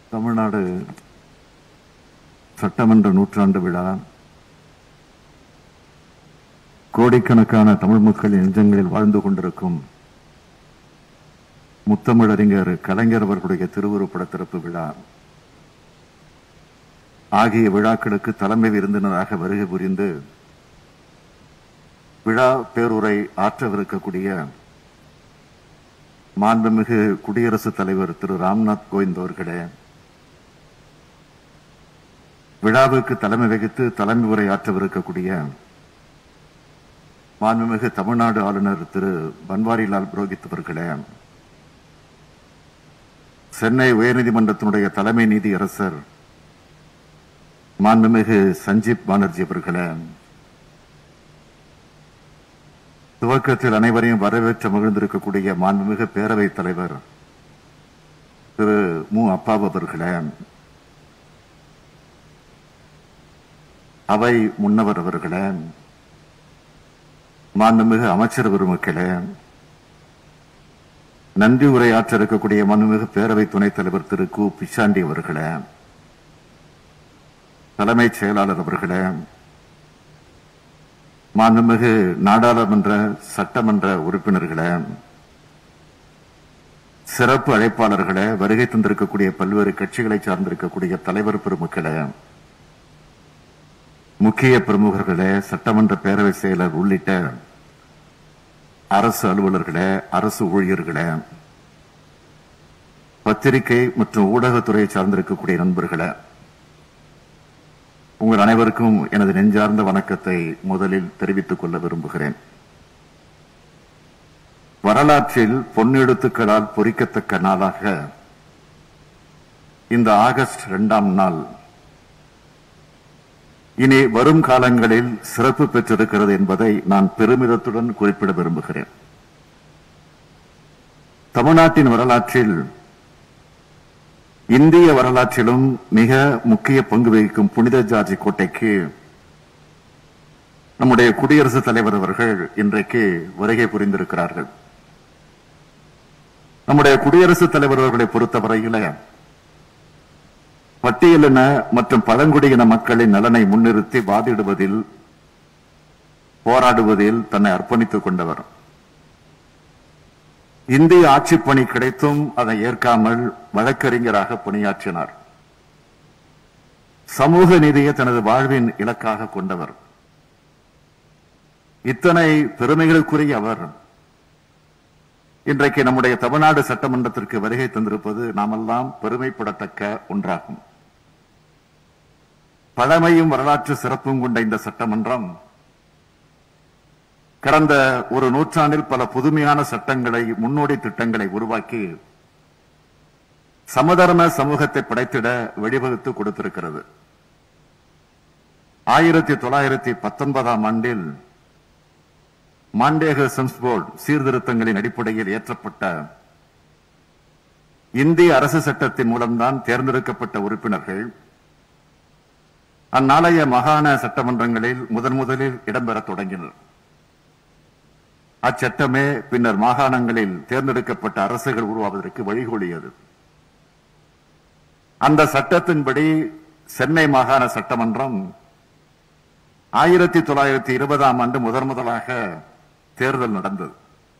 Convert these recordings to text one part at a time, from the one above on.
தமிழ்நாடு சட்டமன்ற நூற்றாண்டு விழா கோடிக்கணக்கான தமிழ் மக்களின் நெஞ்சங்களில் வாழ்ந்து கொண்டிருக்கும் முத்தமிழறிஞர் கலைஞர் அவர்களுடைய திருவுருப்பட திறப்பு விழா ஆகிய விழாக்களுக்கு தலைமை விருந்தினராக வருகை புரிந்து விழா பேருரை ஆற்றவிருக்கக்கூடிய மாண்புமிகு குடியரசுத் தலைவர் திரு ராம்நாத் கோவிந்த் அவர்களே, விழாவுக்கு தலைமை வகித்து தலைமை உரை ஆற்றவிருக்கக்கூடிய மாண்புமிகு தமிழ்நாடு ஆளுநர் திரு பன்வாரிலால் புரோஹித் அவர்களே, சென்னை உயர்நீதிமன்றத்தினுடைய தலைமை நீதியரசர் மாண்புமிகு சஞ்சீப் பானர்ஜி அவர்களே, துவக்கத்தில் அனைவரையும் வரவேற்று மகிழ்ந்திருக்கக்கூடிய மாண்புமிகு பேரவைத் தலைவர் திரு மு அப்பாவு அவர்களே, அவை முன்னவர் அவர்களே, மாண்புமிகு அமைச்சர் பெருமக்களே, நன்றி உரையாற்ற இருக்கக்கூடிய மாண்புமிகு பேரவை துணைத் தலைவர் திரு கு பிச்சாண்டி அவர்களே, தலைமைச் செயலாளர் அவர்களே, மாண்புமிகு நாடாளுமன்ற சட்டமன்ற உறுப்பினர்களே, சிறப்பு அழைப்பாளர்களே, வருகை தந்திருக்கக்கூடிய பல்வேறு கட்சிகளை சார்ந்திருக்கக்கூடிய தலைவர் பெருமக்களே, முக்கிய பிரமுகர்களே, சட்டமன்ற பேரவை செயலர் உள்ளிட்ட அரசு அலுவலர்களே, அரசு ஊழியர்களே, பத்திரிகை மற்றும் ஊடகத்துறையை சார்ந்திருக்கக்கூடிய நண்பர்களே, உங்கள் அனைவருக்கும் எனது நெஞ்சார்ந்த வணக்கத்தை முதலில் தெரிவித்துக் கொள்ள விரும்புகிறேன். வரலாற்றில் பொன்னெழுத்துக்களால் பொறிக்கத்தக்க நாளாக இந்த ஆகஸ்ட் 2ஆம் நாள் இனி வரும் காலங்களில் சிறப்பு பெற்றிருக்கிறது என்பதை நான் பெருமிதத்துடன் குறிப்பிட விரும்புகிறேன். தமிழ்நாட்டின் வரலாற்றில், இந்திய வரலாற்றிலும் மிக முக்கிய பங்கு வகிக்கும் புனித ஜார்ஜ் கோட்டைக்கு நம்முடைய குடியரசுத் தலைவர் அவர்கள் இன்றைக்கு வருகை புரிந்திருக்கிறார்கள். நம்முடைய குடியரசுத் தலைவர் அவர்களை பொறுத்தவரையில பட்டியலின மற்றும் பழங்குடியின மக்களின் நலனை முன்னிறுத்தி வாதிடுவதில், போராடுவதில் தன்னை அர்ப்பணித்துக் கொண்டவர். இந்திய ஆட்சிப் பணி கிடைத்தும் அதை ஏற்காமல் வழக்கறிஞராக பணியாற்றினார். சமூக நீதியை தனது வாழ்வின் இலக்காக கொண்டவர். இத்தனை பெருமைகளுக்குரிய அவர் இன்றைக்கு நம்முடைய தமிழ்நாடு சட்டமன்றத்திற்கு வருகை தந்திருப்பது நாமெல்லாம் பெருமைப்படத்தக்க ஒன்றாகும். பழமையும் வரலாற்று சிறப்பும் கொண்ட இந்த சட்டமன்றம் கடந்த ஒரு நூற்றாண்டில் பல புதுமையான சட்டங்களை, முன்னோடி திட்டங்களை உருவாக்கி சமதர்ம சமூகத்தை படைத்திட வழிவகுத்து கொடுத்திருக்கிறது. 1919ஆம் ஆண்டில் மாண்டேக சென்ஸ்போர்ட் சீர்திருத்தங்களின் அடிப்படையில் இயற்றப்பட்ட இந்திய அரசு சட்டத்தின் மூலம்தான் தேர்ந்தெடுக்கப்பட்ட உறுப்பினர்கள் அந்நாளைய மாகாண சட்டமன்றங்களில் முதலில் இடம்பெற தொடங்கினர். அச்சட்டமே பின்னர் மாகாணங்களில் தேர்ந்தெடுக்கப்பட்ட அரசுகள் உருவாவதற்கு வழிகோலியது. அந்த சட்டத்தின்படி சென்னை மாகாண சட்டமன்றம் 1920ஆம் ஆண்டு முதலாக தேர்தல் நடந்தது.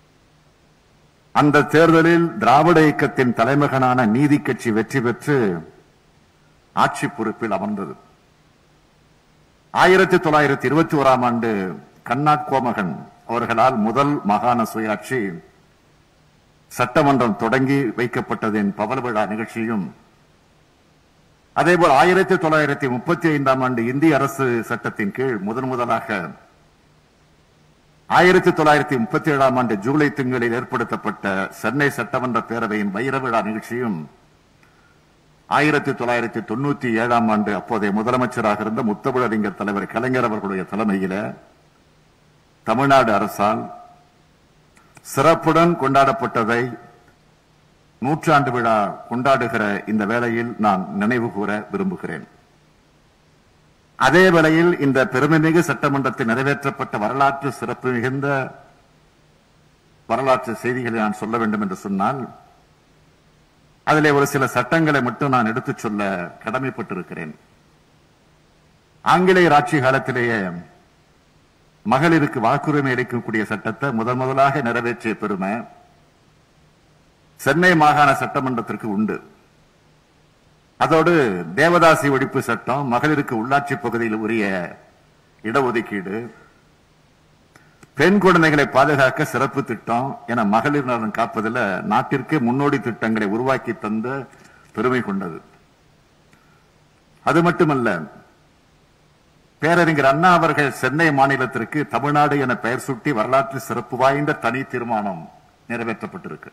அந்த தேர்தலில் திராவிட இயக்கத்தின் தலைமகனான நீதி கட்சி வெற்றி பெற்று ஆட்சி பொறுப்பில் அமர்ந்தது. 1921ஆம் ஆண்டு கண்ணாட் கோமகன் அவர்களால் முதல் மாகாண சுயாட்சி சட்டமன்றம் தொடங்கி வைக்கப்பட்டதின் பவள விழா நிகழ்ச்சியும், அதேபோல் 1935ஆம் ஆண்டு இந்திய அரசு சட்டத்தின் கீழ் முதலாக 1937ஆம் ஆண்டு ஜூலை திங்களில் ஏற்படுத்தப்பட்ட சென்னை சட்டமன்ற பேரவையின் வைர விழா நிகழ்ச்சியும், 1997ஆம் ஆண்டு அப்போதைய முதலமைச்சராக இருந்த முத்தமிழறிஞர் தலைவர் கலைஞர் அவர்களுடைய தலைமையில தமிழ்நாடு அரசால் சிறப்புடன் கொண்டாடப்பட்டதை நூற்றாண்டு விழா கொண்டாடுகிற இந்த வேளையில் நான் நினைவு கூற விரும்புகிறேன். அதே வேளையில் இந்த பெருமைமிகு சட்டமன்றத்தில் நிறைவேற்றப்பட்ட வரலாற்று சிறப்பு மிகுந்த வரலாற்று செய்திகளை நான் சொல்ல வேண்டும் என்று சொன்னால், அதிலே ஒரு சில சட்டங்களை மட்டும் நான் எடுத்துச் சொல்ல கடமைப்பட்டிருக்கிறேன். ஆங்கிலேயர் ஆட்சி காலத்திலேயே மகளிருக்கு வாக்குரிமை அளிக்கக்கூடிய சட்டத்தை முதலாக நிறைவேற்றிய பெருமை சென்னை மாகாண சட்டமன்றத்திற்கு உண்டு. அதோடு தேவதாசி ஒழிப்பு சட்டம், மகளிருக்கு உள்ளாட்சி பகுதியில் உரிய இடஒதுக்கீடு, பெண் குழந்தைகளை பாதுகாக்க சிறப்பு திட்டம் என மகளிர் நலன் காப்பதில் நாட்டிற்கு முன்னோடி திட்டங்களை உருவாக்கி தந்த பெருமை கொண்டது. அது மட்டுமல்ல, பேரறிஞர் அண்ணா அவர்கள் சென்னை மாநிலத்திற்கு தமிழ்நாடு என பெயர் சூட்டி வரலாற்று சிறப்பு வாய்ந்த தனி தீர்மானம் நிறைவேற்றப்பட்டிருக்கு.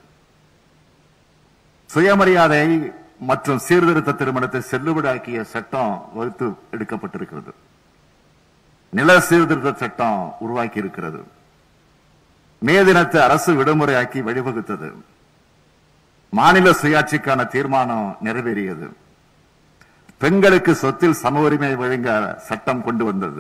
சுயமரியாதை மற்றும் சீர்திருத்த திருமணத்தை செல்லுபடியாக்கிய சட்டம் வகுத்து எடுக்கப்பட்டிருக்கிறது. நில சீர்திருத்த சட்டம் உருவாக்கி இருக்கிறது. மே தினத்தை அரசு விடுமுறையாக்கி வழிவகுத்தது. மாநில சுயாட்சிக்கான தீர்மானம் நிறைவேறியது. பெண்களுக்கு சொத்தில் சம உரிமை வழங்க சட்டம் கொண்டு வந்தது.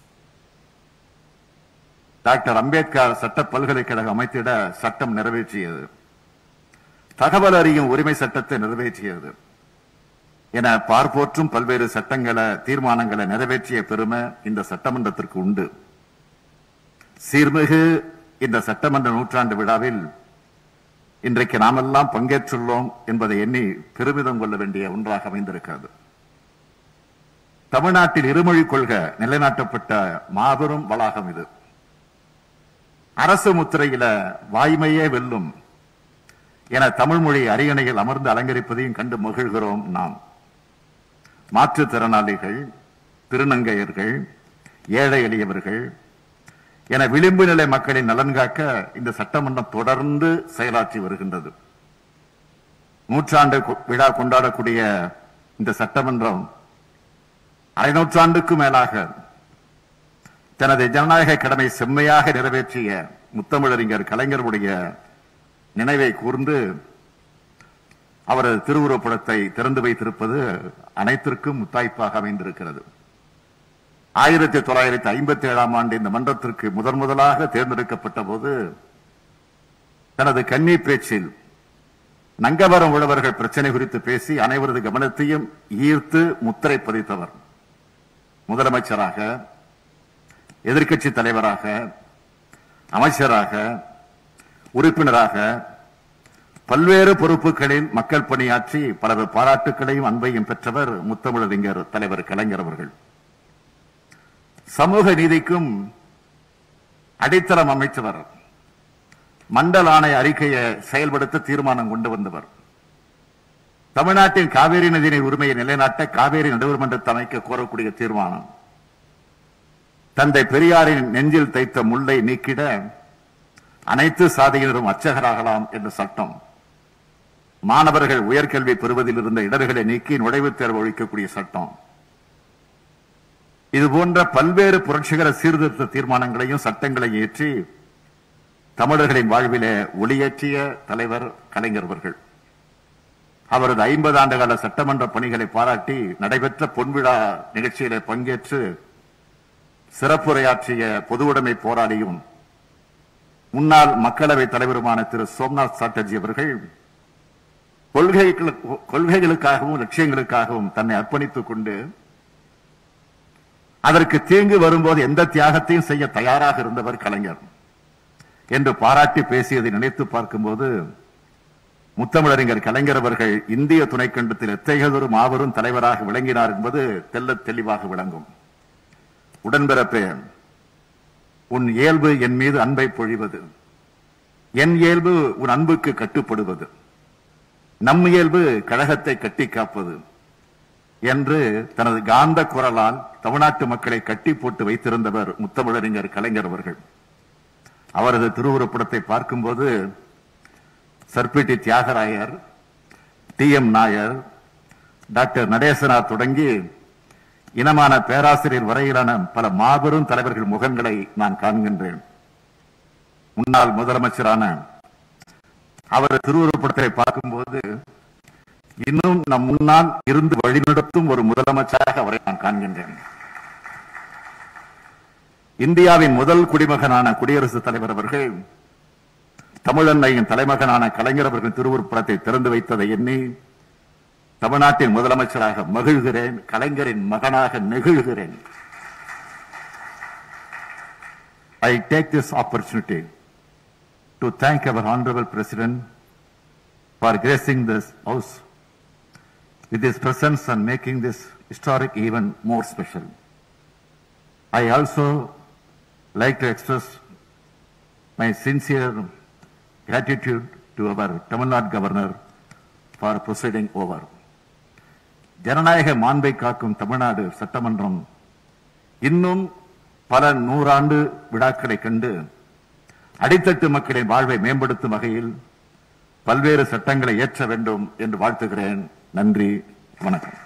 டாக்டர் அம்பேத்கர் சட்ட பல்கலைக்கழகம் அமைத்திட சட்டம் நிறைவேற்றியது. தகவல் அறியும் உரிமை சட்டத்தை நிறைவேற்றியது என பார்ப்போற்றும் பல்வேறு சட்டங்களை தீர்மானங்களை நிறைவேற்றிய பெருமை இந்த சட்டமன்றத்திற்கு உண்டு. சீர்மிகு இந்த சட்டமன்ற நூற்றாண்டு விழாவில் இன்றைக்கு நாமெல்லாம் பங்கேற்றுள்ளோம் என்பதை எண்ணி பெருமிதம் கொள்ள வேண்டிய ஒன்றாக அமைந்திருக்கிறது. தமிழ்நாட்டில் இருமொழி கொள்கை நிலைநாட்டப்பட்ட மாபெரும் வளாகம் இது. அரசு முத்திரையில வாய்மையே வெல்லும் என தமிழ்மொழி அரியணையில் அமர்ந்து அலங்கரிப்பதையும் கண்டு மகிழ்கிறோம். நாம் மாற்றுத்திறனாளிகள், திருநங்கையர்கள், ஏழை எளியவர்கள் என விளிம்பு நிலை மக்களின் நலன் காக்க இந்த சட்டமன்றம் தொடர்ந்து செயலாற்றி வருகின்றது. நூற்றாண்டு விழா கொண்டாடக்கூடிய இந்த சட்டமன்றம் அரை நூற்றாண்டுக்கும் மேலாக தனது ஜனநாயக கடமை செம்மையாக நிறைவேற்றிய முத்தமிழறிஞர் கலைஞருடைய நினைவை கூர்ந்து அவரது திருவுருவப்படத்தை திறந்து வைத்திருப்பது அனைத்திற்கும் முத்தாய்ப்பாக அமைந்திருக்கிறது. 1957 ஆண்டு இந்த மன்றத்திற்கு முதலாக தேர்ந்தெடுக்கப்பட்ட போது தனது கன்னி பேச்சில் நங்கவரம் உழவர்கள் பிரச்சனை குறித்து பேசி அனைவரது கவனத்தையும் ஈர்த்து முத்திரை பதித்தவர். முதலமைச்சராக, எதிர்க்கட்சி தலைவராக, அமைச்சராக, உறுப்பினராக பல்வேறு பொறுப்புகளில் மக்கள் பணியாற்றி பல பாராட்டுகளையும் அன்பையும் பெற்றவர் முத்தமிழறிஞர் தலைவர் கலைஞர் அவர்கள். சமூக நீதிக்கும் அடித்தளம் அமைச்சவர். மண்டல ஆணைய அறிக்கையை செயல்படுத்த தீர்மானம் கொண்டு வந்தவர். தமிழ்நாட்டின் காவேரி நதிநீர் உரிமையை நிலைநாட்ட காவேரி நடுவர் மன்றத்தை அமைக்க கோரக்கூடிய தீர்மானம். தந்தை பெரியாரின் நெஞ்சில் தைத்த முல்லை நீக்கிட அனைத்து சாதியினரும் அர்ச்சகராகலாம் என்ற சட்டம். மாணவர்கள் உயர்கல்வி பெறுவதில் இருந்த இடர்களை நீக்கி நுழைவுத் தேர்வு ஒழிக்கக்கூடிய சட்டம். இதுபோன்ற பல்வேறு புரட்சிகர சீர்திருத்த தீர்மானங்களையும் சட்டங்களையும் ஏற்றி தமிழர்களின் வாழ்விலே ஒளியேற்றிய தலைவர் கலைஞர் அவர்கள். அவரது 50 ஆண்டுகால சட்டமன்ற பணிகளை பாராட்டி நடைபெற்ற பொன்விழா நிகழ்ச்சியிலே பங்கேற்று சிறப்புரையாற்றிய பொதுவுடைமை போராளியும் முன்னாள் மக்களவை தலைவருமான திரு சோம்நாத் சாட்டர்ஜி அவர்கள் கொள்கைகளுக்காகவும் லட்சியங்களுக்காகவும் தன்னை அர்ப்பணித்துக் கொண்டு அதற்கு தீங்கு வரும்போது எந்த தியாகத்தையும் செய்ய தயாராக இருந்தவர் கலைஞர் என்று பாராட்டி பேசியதை நினைத்து பார்க்கும்போது முத்தமிழறிஞர் கலைஞர் அவர்கள் இந்திய துணைக்கண்டத்தில் எத்தகையதொரு மாபெரும் தலைவராக விளங்கினார் என்பது தெள்ளத் தெளிவாக விளங்கும். உடன்பிறப்பே, உன் இயல்பு என் மீது அன்பை பொழிவது, என் இயல்பு உன் அன்புக்கு கட்டுப்படுவது, நம் இயல்பு கழகத்தை கட்டி காப்பது என்று தனது காந்த குரலால் தமிழ்நாட்டு மக்களை கட்டி போட்டு வைத்திருந்தவர் முத்தமிழறிஞர் கலைஞர் அவர்கள். அவரது திருவுருப்படத்தை பார்க்கும்போது சர்பிட்டி தியாகராயர், டி.எம். நாயர், டாக்டர் நடேசனார் தொடங்கி இனமான பேராசிரியர் வரையிலான பல மாபெரும் தலைவர்கள் முகங்களை நான் காண்கின்றேன். முன்னாள் முதலமைச்சரான அவரது திருவுருப்படத்தை பார்க்கும்போது இன்னும் நம் முன்னால் இருந்து வழிநடத்தும் ஒரு முதலமைச்சராக அவரை நான் காண்கின்றேன். இந்தியாவின் முதல் குடிமகனான குடியரசுத் தலைவர் அவர்கள் தமிழன்னையின் தலைமகனான கலைஞர் அவர்கள் திருவுருப்படத்தை திறந்து வைத்ததை எண்ணி தமிழ்நாட்டின் முதலமைச்சராக மகிழ்கிறேன், கலைஞரின் மகனாக நெகிழ்கிறேன். I take this opportunity to thank our Honorable President for gracing this House with his presence and making this historic event more special. I also like to express my sincere gratitude to our Tamil Nadu Governor for proceeding over. ஜனநாயக மாண்பை காக்கும் தமிழ்நாடு சட்டமன்றம் இன்னும் பல நூறாண்டு விழாக்களை கண்டு அடித்தட்டு மக்களின் வாழ்வை மேம்படுத்தும் வகையில் பல்வேறு சட்டங்களை இயற்ற வேண்டும் என்று வாழ்த்துகிறேன். நன்றி, வணக்கம்.